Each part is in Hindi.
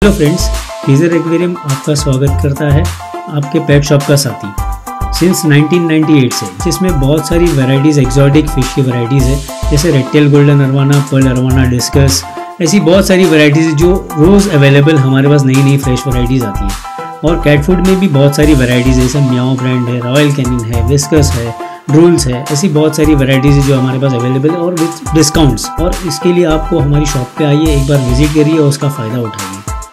हेलो फ्रेंड्स, टीजर एक्वेरियम आपका स्वागत करता है, आपके पेट शॉप का साथी सिंस 1998 से, जिसमें बहुत सारी वैरायटीज़ एक्जॉटिक फिश की वैरायटीज़ है, जैसे red tail golden arowana, pearl arowana, discus, ऐसी बहुत सारी वैरायटीज़ जो रोज़ अवेलेबल हमारे पास नई नई फ्रेश वैरायटीज़ आती है। और कैट फूड में भी बहुत सारी वैरायटीज़ है, जैसे म्याओ ब्रांड है, रॉयल कैनिन है, विस्कस है, ड्रूल्स है, ऐसी बहुत सारी वैरायटीज़ जो हमारे पास अवेलेबल है और विद डिस्काउंट्स। और इसके लिए आपको हमारी शॉप पे आइए, एक बार विजिट करिए और उसका फ़ायदा उठाइए।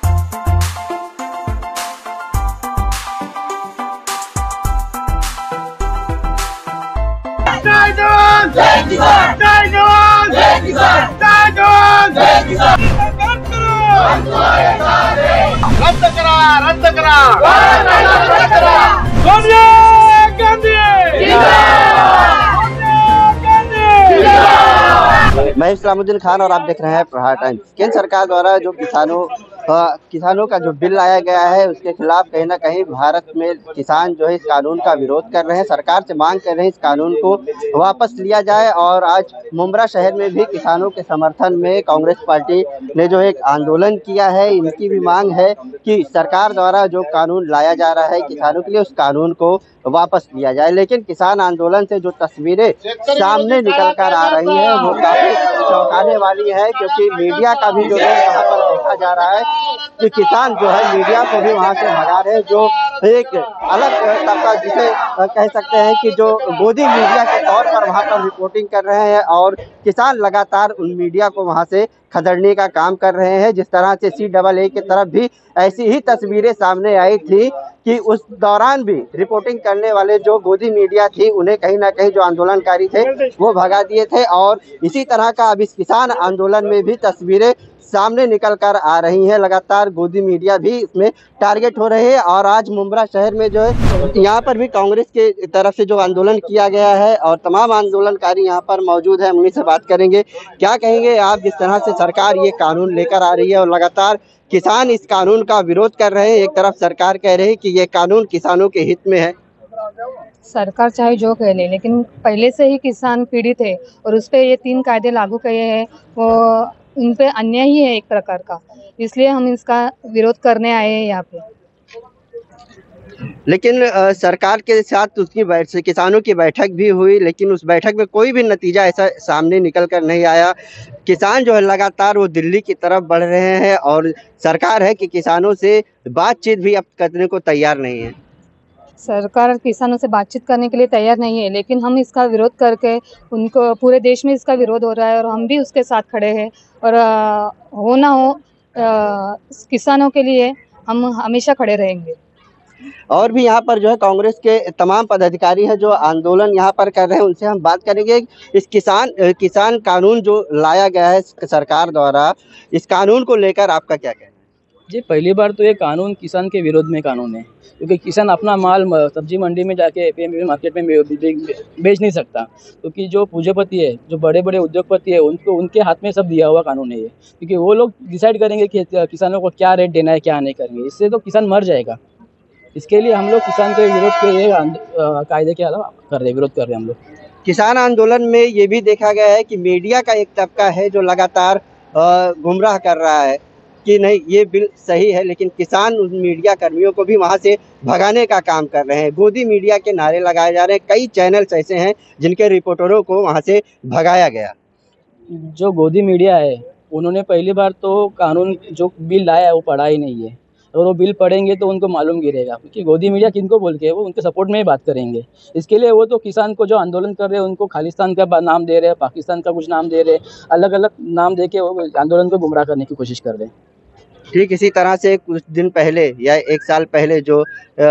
रद्द करा सोनिया गांधी। मैं इस्लामुद्दीन खान और आप देख रहे हैं प्रहार टाइम्स। केंद्र सरकार द्वारा जो किसानों का जो बिल लाया गया है, उसके खिलाफ कहीं ना कहीं भारत में किसान जो है इस कानून का विरोध कर रहे हैं। सरकार से मांग कर रहे हैं इस कानून को वापस लिया जाए। और आज मुंब्रा शहर में भी किसानों के समर्थन में कांग्रेस पार्टी ने जो एक आंदोलन किया है। इनकी भी मांग है कि सरकार द्वारा जो कानून लाया जा रहा है किसानों के लिए, उस कानून को वापस लिया जाए। लेकिन किसान आंदोलन से जो तस्वीरें सामने निकल कर आ रही है वो काफी चौंकाने वाली है, क्योंकि मीडिया का भी जो है यहाँ पर देखा जा रहा है कि किसान जो है मीडिया को भी वहाँ से भगा रहे हैं। जो एक अलग तबका जिसे कह सकते हैं कि जो गोदी मीडिया के तौर पर वहाँ पर रिपोर्टिंग कर रहे हैं, और किसान लगातार उन मीडिया को वहाँ से खदेड़ने का काम कर रहे हैं। जिस तरह से CAA की तरफ भी ऐसी ही तस्वीरें सामने आई थी कि उस दौरान भी रिपोर्टिंग करने वाले जो गोदी मीडिया थी उन्हें कहीं ना कहीं जो आंदोलनकारी थे वो भगा दिए थे। और इसी तरह का अब इस किसान आंदोलन में भी तस्वीरें सामने निकल कर आ रही हैं। लगातार गोदी मीडिया भी इसमें टारगेट हो रहे हैं। और आज मुंब्रा शहर में जो है यहाँ पर भी कांग्रेस के तरफ से जो आंदोलन किया गया है और तमाम आंदोलनकारी यहाँ पर मौजूद है, उन्हीं से बात करेंगे। क्या कहेंगे आप, जिस तरह से सरकार ये कानून लेकर आ रही है और लगातार किसान इस कानून का विरोध कर रहे हैं, एक तरफ सरकार कह रही है कि ये कानून किसानों के हित में है। सरकार चाहे जो कह ले, लेकिन पहले से ही किसान पीड़ित है और उस पर ये 3 कायदे लागू किए हैं, वो उन पे अन्याय ही है एक प्रकार का। इसलिए हम इसका विरोध करने आए हैं यहाँ पे। लेकिन सरकार के साथ उसकी किसानों की बैठक भी हुई, लेकिन उस बैठक में कोई भी नतीजा ऐसा सामने निकल कर नहीं आया। किसान जो है लगातार वो दिल्ली की तरफ बढ़ रहे हैं और सरकार है कि किसानों से बातचीत भी अब करने को तैयार नहीं है। सरकार किसानों से बातचीत करने के लिए तैयार नहीं है, लेकिन हम इसका विरोध करके, उनको पूरे देश में इसका विरोध हो रहा है और हम भी उसके साथ खड़े हैं। और हो ना हो किसानों के लिए हम हमेशा खड़े रहेंगे। और भी यहाँ पर जो है कांग्रेस के तमाम पदाधिकारी हैं जो आंदोलन यहाँ पर कर रहे हैं, उनसे हम बात करेंगे। इस किसान कानून जो लाया गया है सरकार द्वारा, इस कानून को लेकर आपका क्या कहना है? जी, पहली बार तो ये कानून किसान के विरोध में कानून है, क्योंकि किसान अपना माल सब्जी मंडी में जाके APM मार्केट में बेच नहीं सकता, क्योंकि जो पूंजीपति है, जो बड़े बड़े उद्योगपति है, उनके हाथ में सब दिया हुआ कानून है ये। क्योंकि वो लोग डिसाइड करेंगे कि किसानों को क्या रेट देना है, क्या नहीं करेंगे। इससे तो किसान मर जाएगा। इसके लिए हम लोग किसान के विरोध के लिए कायदे के अलावा विरोध कर रहे हैं हम लोग। किसान आंदोलन में ये भी देखा गया है कि मीडिया का एक तबका है जो लगातार गुमराह कर रहा है कि नहीं ये बिल सही है, लेकिन किसान उन मीडिया कर्मियों को भी वहाँ से भगाने का काम कर रहे हैं। गोदी मीडिया के नारे लगाए जा रहे हैं। कई चैनल्स ऐसे हैं जिनके रिपोर्टरों को वहाँ से भगाया गया। जो गोदी मीडिया है उन्होंने पहली बार तो कानून जो बिल लाया है वो पढ़ा ही नहीं है, और वो बिल पढ़ेंगे तो उनको मालूम गिरेगा कि गोदी मीडिया किनको बोल के वो उनके सपोर्ट में ही बात करेंगे। इसके लिए वो तो किसान को जो आंदोलन कर रहे हैं उनको खालिस्तान का नाम दे रहे हैं, पाकिस्तान का कुछ नाम दे रहे हैं, अलग अलग नाम दे के वो आंदोलन को गुमराह करने की कोशिश कर रहे हैं। ठीक इसी तरह से कुछ दिन पहले या 1 साल पहले जो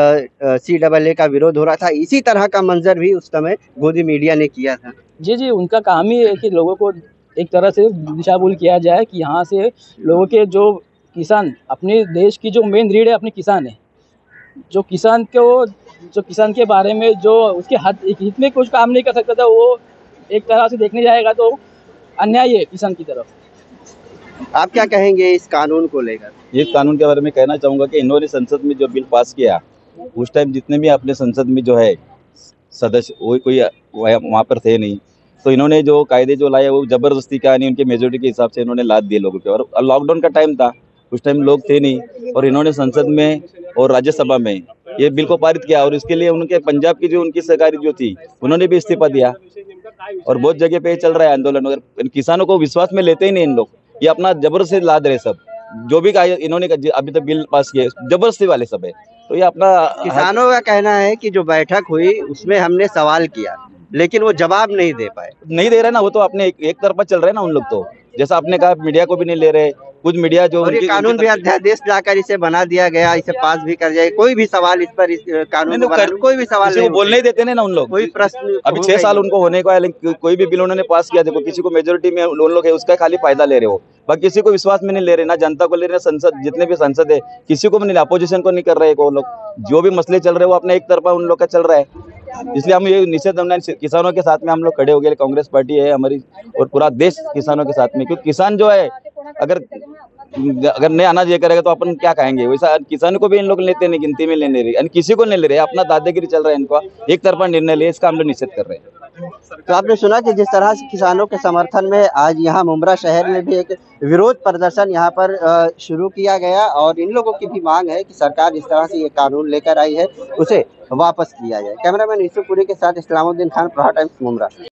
CAA का विरोध हो रहा था, इसी तरह का मंजर भी उस समय गोदी मीडिया ने किया था। जी, उनका काम ही है कि लोगों को एक तरह से दिशाभूल किया जाए कि यहाँ से लोगों के जो किसान, अपने देश की जो मेन रीढ़ है अपने किसान है, जो किसान के बारे में जो उसके हित में कुछ काम नहीं कर सकता था, वो एक तरह से देखने जाएगा तो अन्याय है किसान की तरफ। आप क्या कहेंगे इस कानून को लेकर? इस कानून के बारे में कहना चाहूँगा कि इन्होंने संसद में जो बिल पास किया, उस टाइम जितने भी अपने संसद में जो है सदस्य, वो कोई वहाँ पर थे नहीं, तो इन्होंने जो कायदे जो लाए वो ज़बरदस्ती का नहीं, उनके मेजोरिटी के हिसाब से इन्होंने लाद दिए लोगों के। और लॉकडाउन का टाइम था, उस टाइम लोग थे नहीं, और इन्होंने संसद में और राज्यसभा में ये बिल को पारित किया, और इसके लिए उनके पंजाब की जो उनकी सरकार जो थी उन्होंने भी इस्तीफा दिया, और बहुत जगह पे चल रहा है आंदोलन। अगर किसानों को विश्वास में लेते ही नहीं इन लोग, ये अपना जबरदस्ती लाद रहे सब, जो भी इन्होंने अभी तक बिल पास किए जबरदस्ती वाले सब है। तो ये अपना किसानों का कहना है कि जो बैठक हुई उसमें हमने सवाल किया लेकिन वो जवाब नहीं दे पाए। नहीं दे रहे ना, वो तो अपने एक तरफा चल रहे हैं ना उन लोग, तो जैसा आपने कहा मीडिया को भी नहीं ले रहे, कुछ मीडिया जो और ये कानून भी अध्यादेश लाकर इसे बना दिया गया, इसे पास भी कर जाए, कोई भी सवाल इस पर इस कानून को कोई भी सवाल नहीं बोलने ही देते ना उन लोग, कोई प्रश्न। अभी 6 साल उनको होने को है, लेकिन कोई भी बिल उन्होंने पास किया, देखो किसी को मेजोरिटी में उन लोग है उसका खाली फायदा ले रहे हो, बाकी किसी को विश्वास में नहीं ले रहे, ना जनता को ले रहे, संसद जितने भी संसद है किसी को भी नहीं, अपोजिशन को नहीं कर रहे वो लोग, जो भी मसले चल रहे हैं वो अपने एक तरफा उन लोग का चल रहा है। इसलिए हम ये निषेध किसानों के साथ में हम लोग खड़े हो गए, कांग्रेस पार्टी है हमारी और पूरा देश किसानों के साथ में, क्योंकि किसान जो है अगर नहीं अनाज ये करेगा तो अपन क्या कहेंगे, वैसा किसानों को भी इन लोग लेते नहीं, गिनती में लेने रहे, किसी को नहीं ले रहे, अपना दादागिरी चल रहा है इनका, एक तरफा निर्णय ले, इसका हम लोग निषेध कर रहे हैं। तो आपने सुना कि जिस तरह से किसानों के समर्थन में आज यहाँ मुमरा शहर में भी एक विरोध प्रदर्शन यहाँ पर शुरू किया गया, और इन लोगों की भी मांग है कि सरकार जिस तरह से ये कानून लेकर आई है उसे वापस किया जाए। कैमरामैन यूसुफ पुरी के साथ इस्लामुद्दीन खान, प्रहार टाइम्स, मुमरा।